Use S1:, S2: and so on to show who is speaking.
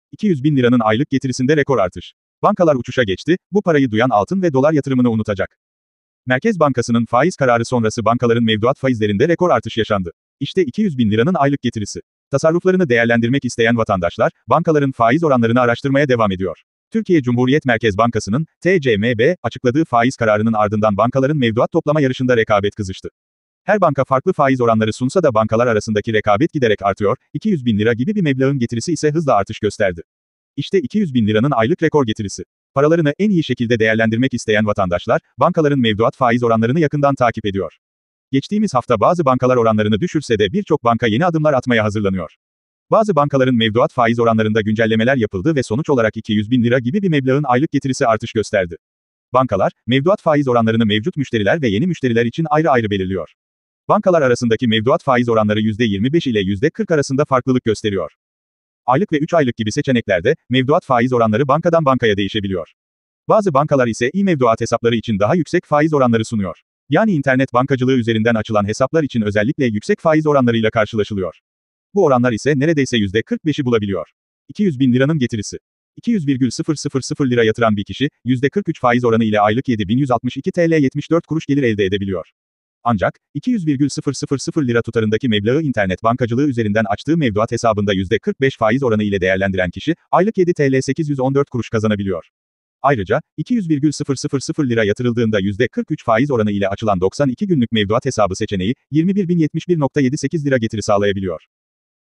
S1: 200 bin liranın aylık getirisinde rekor artış. Bankalar uçuşa geçti, bu parayı duyan altın ve dolar yatırımını unutacak. Merkez Bankası'nın faiz kararı sonrası bankaların mevduat faizlerinde rekor artış yaşandı. İşte 200 bin liranın aylık getirisi. Tasarruflarını değerlendirmek isteyen vatandaşlar, bankaların faiz oranlarını araştırmaya devam ediyor. Türkiye Cumhuriyet Merkez Bankası'nın, TCMB, açıkladığı faiz kararının ardından bankaların mevduat toplama yarışında rekabet kızıştı. Her banka farklı faiz oranları sunsa da bankalar arasındaki rekabet giderek artıyor, 200 bin lira gibi bir meblağın getirisi ise hızla artış gösterdi. İşte 200 bin liranın aylık rekor getirisi. Paralarını en iyi şekilde değerlendirmek isteyen vatandaşlar, bankaların mevduat faiz oranlarını yakından takip ediyor. Geçtiğimiz hafta bazı bankalar oranlarını düşürse de birçok banka yeni adımlar atmaya hazırlanıyor. Bazı bankaların mevduat faiz oranlarında güncellemeler yapıldı ve sonuç olarak 200 bin lira gibi bir meblağın aylık getirisi artış gösterdi. Bankalar, mevduat faiz oranlarını mevcut müşteriler ve yeni müşteriler için ayrı ayrı belirliyor. Bankalar arasındaki mevduat faiz oranları %25 ile %40 arasında farklılık gösteriyor. Aylık ve 3 aylık gibi seçeneklerde, mevduat faiz oranları bankadan bankaya değişebiliyor. Bazı bankalar ise e-mevduat hesapları için daha yüksek faiz oranları sunuyor. Yani internet bankacılığı üzerinden açılan hesaplar için özellikle yüksek faiz oranlarıyla karşılaşılıyor. Bu oranlar ise neredeyse %45'i bulabiliyor. 200 bin liranın getirisi. 200,000 lira yatıran bir kişi, %43 faiz oranı ile aylık 7.162 TL 74 kuruş gelir elde edebiliyor. Ancak, 200,000 lira tutarındaki meblağı internet bankacılığı üzerinden açtığı mevduat hesabında %45 faiz oranı ile değerlendiren kişi, aylık 7 TL 814 kuruş kazanabiliyor. Ayrıca, 200,000 lira yatırıldığında %43 faiz oranı ile açılan 92 günlük mevduat hesabı seçeneği, 21.071,78 lira getiri sağlayabiliyor.